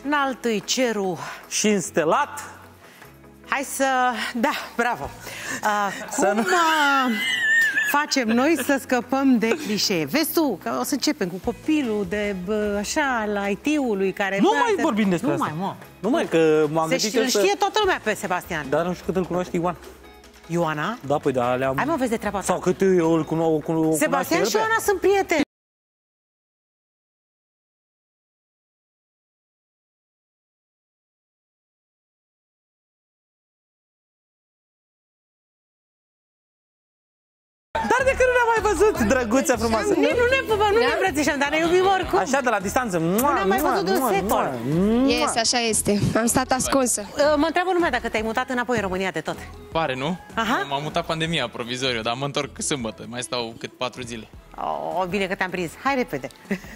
înalt-i cerul și înstelat. Hai să... Da, bravo. Cum facem noi să scăpăm de clișee? Vezi tu, că o să începem cu copilul de așa, la IT-ului care... Nu mai vorbim despre asta. Nu mai, că m-am gândit să... știe toată lumea pe Sebastian. Dar nu știu cât îl cunoști Ioan. Ioana? Da, păi da, le-am... Hai mă, vezi de treaba ta. Sau cât eu îl cunosc. Sebastian și Ioana sunt prieteni. Dar de când nu ne-am mai văzut, drăguță frumoasă? Nu ne pupăm, nu ne îmbrățișăm, dar ne iubim oricum. Așa, de la distanță. Nu ne-am mai văzut de un secol. Yes, așa este. Am stat ascunsă. Mă întreabă lumea dacă te-ai mutat înapoi în România de tot. Pare, nu? Aha. M-a mutat pandemia provizoriu, dar mă întorc sâmbătă. Mai stau cât 4 zile. Oh, bine că te-am prins. Hai repede.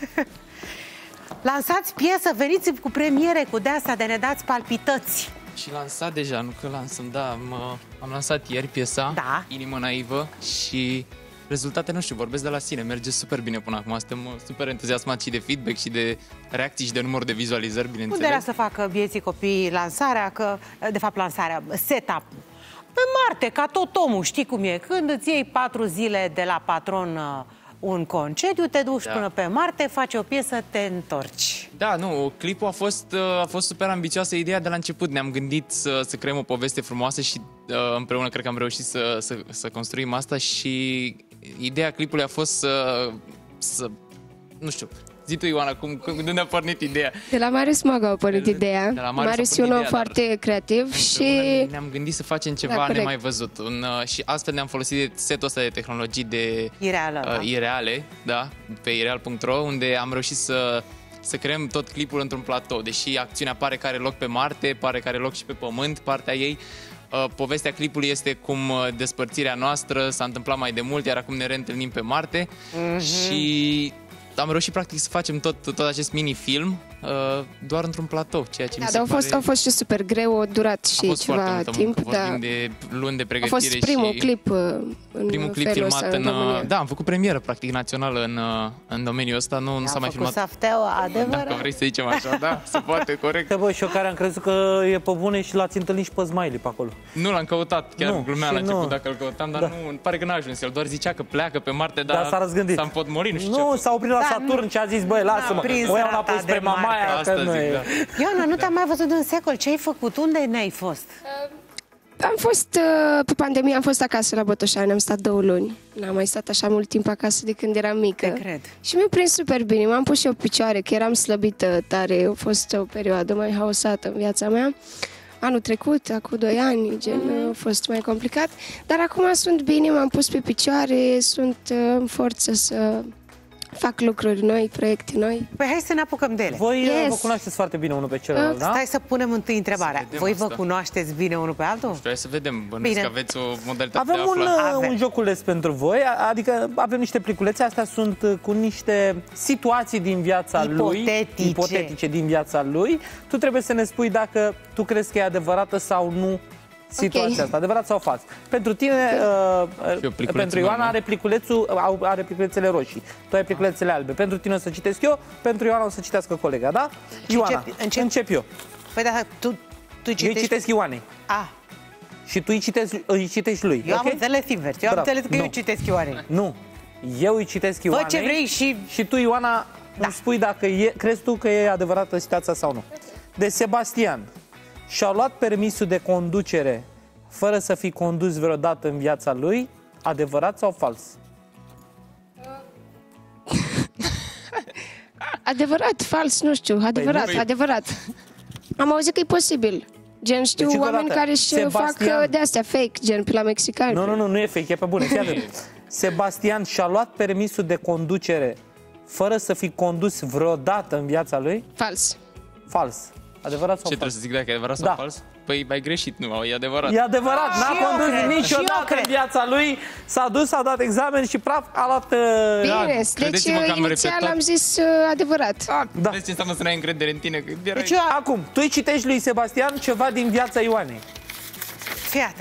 Lansați piesă, veniți cu premiere, cu de-asta de ne dați palpități. Și lansat deja, nu că lansăm, da, am lansat ieri piesa, da. Inimă naivă, și rezultate, nu știu, vorbesc de la sine, merge super bine până acum, suntem super entuziasmați și de feedback și de reacții și de număr de vizualizări, bineînțeles. Unde era să facă bieții copii lansarea, că, de fapt lansarea, setup pe Marte, ca tot omul, știi cum e, când îți iei 4 zile de la patron un concediu, te duci până pe Marte, faci o piesă, te întorci. Da, nu, clipul a fost super ambițioasă ideea de la început. Ne-am gândit să creăm o poveste frumoasă și împreună cred că am reușit să construim asta și ideea clipului a fost să nu știu, zi tu, Ioana, de unde a pornit ideea? De la Marius Maga a pornit ideea. Marius e un om foarte creativ și... Ne-am gândit să facem ceva nemai văzut. Și astfel ne-am folosit de setul ăsta de tehnologii de ireale, da, pe ireal.ro, unde am reușit să creăm tot clipul într-un platou. Deși acțiunea pare că are loc pe Marte, pare că are loc și pe Pământ, partea ei. Povestea clipului este cum despărțirea noastră s-a întâmplat mai de mult, iar acum ne reîntâlnim pe Marte. Și am reușit practic să facem tot acest mini-film doar într-un platou, ceea ce mi se pare... A fost și super greu, a durat și ceva timp. Vorbim de luni de pregătire. A fost primul clip filmat în da, am făcut premieră practic națională în domeniul ăsta, nu s-a mai filmat. Safteaua, adevărat. Dacă vrei să zicem așa, da, se poate, corect. Că bă, și eu care am crezut că e pe bune și l-ați întâlnit și pe Smiley pe acolo. Nu l-am căutat, chiar glumeam la început dacă îl căutam, dar nu, pare că n-a ajuns. El doar zicea că pleacă pe Marte, dar s-a răzgândit. S-a împotmolit, nu știu ce. Nu, s-a oprit la Saturn și a zis, băi, lasă-mă, o iau înapoi spre Mamaia, că nu e. Ioana, nu te-am mai văzut de un secol. Ce ai făcut? Unde n-ai fost? Am fost, pe pandemie, am fost acasă la Botoșani, am stat 2 luni. N-am mai stat așa mult timp acasă de când eram mică. Te cred. Și mi-a prins super bine, m-am pus și eu picioare, că eram slăbită tare, a fost o perioadă mai haosată în viața mea. Anul trecut, acum 2 ani, a fost mai complicat. Dar acum sunt bine, m-am pus pe picioare, sunt în forță să fac lucruri noi, proiecte noi. Păi hai să ne apucăm de ele. Voi vă cunoașteți foarte bine unul pe celălalt, da? Stai să punem întâi întrebarea. Voi vă cunoașteți bine unul pe altul? Hai să vedem, bănuiesc că aveți o modalitate de Avem un joculeț pentru voi, adică avem niște pliculețe, astea sunt cu niște situații din viața lui, ipotetice din viața lui. Tu trebuie să ne spui dacă tu crezi că e adevărată sau nu situația asta, adevărat sau fals. Pentru tine, pentru Ioana are pliculețele roșii, tu ai pliculețele albe. Pentru tine o să citesc eu, pentru Ioana o să citească colega, da? Ioana, încep eu. Păi da, tu citești... Eu citesc Ioanei. Și tu îi citești lui. Eu am înțeles invers, eu am înțeles că eu citesc Ioanei. Nu, eu îi citesc Ioanei. Fă ce vrei și tu, Ioana, îmi spui dacă crezi tu că e adevărată situația sau nu. De Sebastian. Și-a luat permisul de conducere fără să fi condus vreodată în viața lui, adevărat sau fals? Adevărat, fals, nu știu, adevărat. Am auzit că e posibil. Gen, știu oameni care își fac de-astea fake, gen pe la mexicani. Nu e fake, e pe bune. Sebastian și-a luat permisul de conducere fără să fi condus vreodată în viața lui? Fals. Fals. Adevărat sau fals? Ce trebuie să zic dacă e adevărat sau fals? Păi ai greșit, nu, e adevărat. E adevărat, n-a condus niciodată în viața lui, s-a dus, a dat examen și praf a luat... Bine, deci inițial am zis adevărat. Vezi ce înseamnă să n-ai încredere în tine? Deci acum, tu îi citești lui Sebastian ceva din viața Ioanei. Fii atent.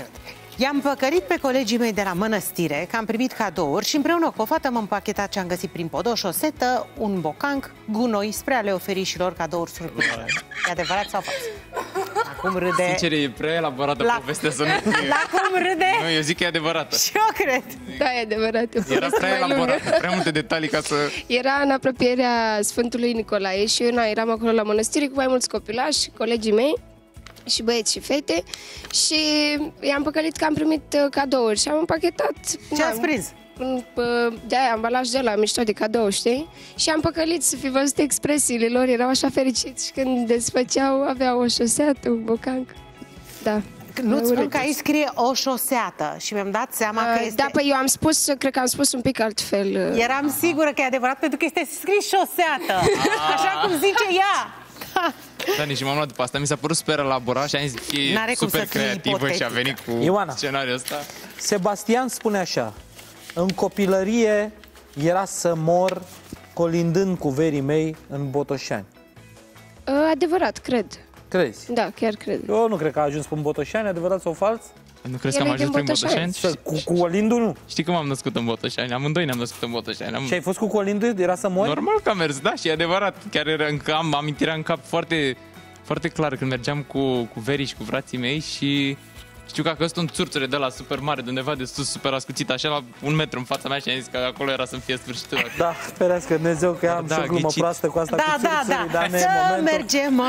I-am păcălit pe colegii mei de la mănăstire că am primit cadouri și împreună cu o fată m-am pachetat ce am găsit prin pod, o șosetă, un bocanc, gunoi, spre a le oferi și lor cadouri surpriză. E adevărat sau fals? Acum râde... Sincer, e prea elaborată povestea să nu fie. La cum râde? Nu, eu zic că e adevărată. Și eu cred. Da, e adevărat. Era prea elaborată, prea multe detalii ca să... Era în apropierea Sfântului Nicolae și eu eram acolo la mănăstire cu mai mulți copilași, colegii mei, și băieți și fete, și i-am păcălit că am primit cadouri și am împachetat. Ce ați prins? De-aia, ambalaj de la mișto de cadou, știi? Și am păcălit să fi văzut expresiile lor, erau așa fericiți și când desfăceau aveau o șoseată, un bocanc. Da. Nu-ți spun că aici scrie o șoseată și mi-am dat seama că este... Da, păi eu am spus, cred că am spus un pic altfel. Eram sigură că e adevărat pentru că este scris șoseată, așa cum zice ea. Da, și m-am luat după asta, mi s-a părut super elaborat și am zis că e super creativă și a venit cu Ioana, scenariul ăsta. Sebastian spune așa: în copilărie era să mor colindând cu verii mei în Botoșani. Adevărat, cred. Crezi? Da, chiar cred. Eu nu cred că a ajuns până în Botoșani, adevărat sau fals? Nu crezi că am ajuns prin Botoșani? Cu colindul nu. Știi că m-am născut în Botoșani, amândoi ne-am născut în Botoșani. Și ai fost cu colindul? Era să mori? Normal că am mers, da, și e adevărat. Chiar era am amintirea în cap foarte, foarte clar când mergeam cu verii și cu frații mei și știu că a căzut un țurțure de la super mare, de undeva de sus, super ascuțit, așa la 1 metru în fața mea și am zis că acolo era să-mi fie sfârșitul. Da, ferească Dumnezeu că am și o glumă proastă cu asta cu țurțurii, dar să mergem...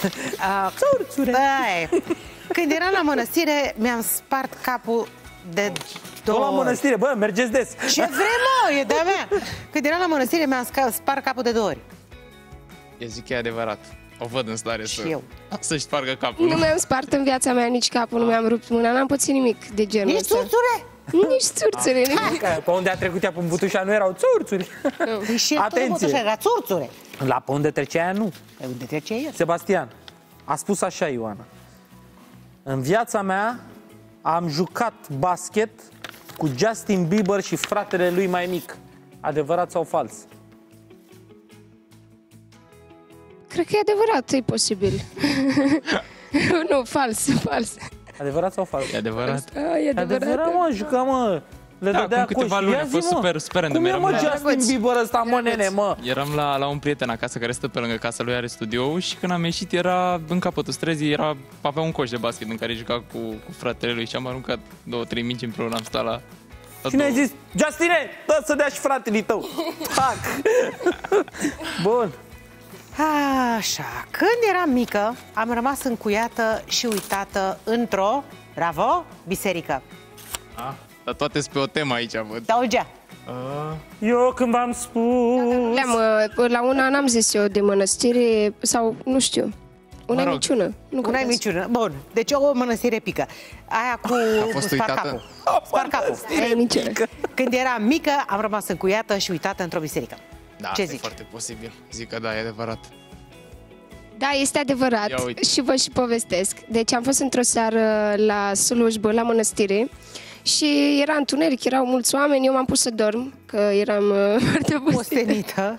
Țurțure! Când eram la mănăstire, mi-am spart capul de 2 ori. La mănăstire, bă, mergeți des. Ce vrem, mă, e de-a mea. Când eram la mănăstire, mi-am spart capul de 2 ori. Eu zic că e adevărat. O văd în stare să-și spargă capul. Nu mi-am spart în viața mea nici capul, nu mi-am rupt mâna, n-am pățit nimic de genul ăsta. Nici țurțure? Nici țurțure. Pe unde a trecut ea pe Butușa nu erau țurțuri. Atenție! Era țurțure. La pe unde trecea ea nu. Pe unde trecea el? Sebastian a spus așa, Ioana: în viața mea am jucat basket cu Justin Bieber și fratele lui mai mic. Adevărat sau fals? Cred că e adevărat, e posibil. Nu, fals. Adevărat sau fals? E adevărat. E adevărat, mă, juca, mă. Le dădea acum câteva luni a fost super Cum e, mă, Justin Bieber ăsta, mă, nene, mă? Eram la un prieten acasă care stă pe lângă casa lui, are studio și când am ieșit era în capătul străzii, avea un coș de basket în care juca cu fratele lui și am aruncat 2-3 mingi împreună, am stat la și ne-ai zis: Justine, dă să dea și fratele tău. Tac. Bun. Așa, când eram mică, am rămas încuiată și uitată într-o, bravo, biserică. Dar toate sunt pe o temă aici, văd. Da, Ogea. Eu când v-am spus... La una n-am zis eu de mănăstire, sau nu știu, una minciună. Una minciună, bun, deci o mănăstire pică. Aia cu spar capul. Spar capul. Când eram mică, am rămas încuiată și uitată într-o biserică. Da, ce zici? E foarte posibil. Zic că da, e adevărat. Da, este adevărat și vă și povestesc. Deci am fost într-o seară la slujbă, la mănăstire și era întuneric, erau mulți oameni, eu m-am pus să dorm, că eram foarte ostenită.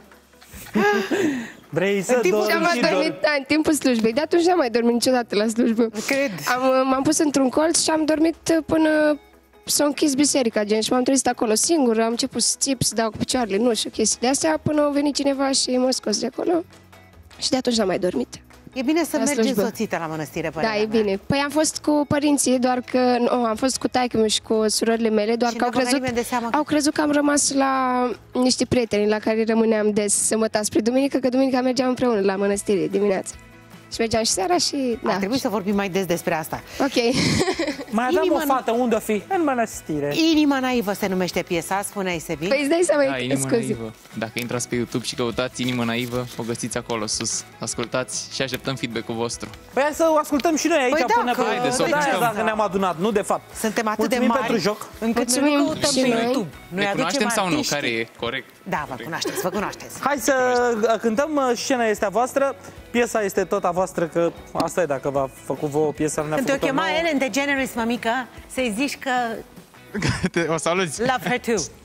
Vrei să dormi și dormit, da, în timpul slujbei. De atunci n-am mai dormit niciodată la slujbă. Cred. M-am pus într-un colț și am dormit până s-a închis biserica, gen, și m-am trezit acolo singură, am început să țip, să dau cu picioarele, nu știu, chestiile astea, până a venit cineva și m-a scos de acolo și de atunci n-am mai dormit. E bine să mergi însoțită la mănăstire, părerea mea. Da, e bine. Păi am fost cu părinții, doar că am fost cu taică-miu și cu surorile mele, doar că au crezut că am rămas la niște prieteni la care rămâneam des sâmbătă spre duminică, că duminica mergeam împreună la mănăstire dimineața. Și mergeam și seara și... Ar trebui să vorbim mai des despre asta. Ok. Mai aveam o fată, unde o fi? În mănăstire. Inima naivă se numește piesa, spuneai, Sebi. Păi îți dai seama, da, Inima naivă. Dacă intrați pe YouTube și căutați Inima naivă, o găsiți acolo sus. Ascultați și așteptăm feedback-ul vostru. Păi hai să o ascultăm și noi aici până pe... dacă ne-am adunat, nu de fapt. Suntem atât de mari pentru joc. încât noi nu căutăm pe YouTube. Ne cunoaștem sau nu? Care e corect? Da, vă cunoașteți. Hai să cântăm, scena este a voastră. Piesa este tot a voastră, că asta e, dacă v-a făcut vouă piesa, nu ne-a făcut-o. Când te-o chema Ellen DeGeneres, mămică, să-i zici că... O saluți. Love her too.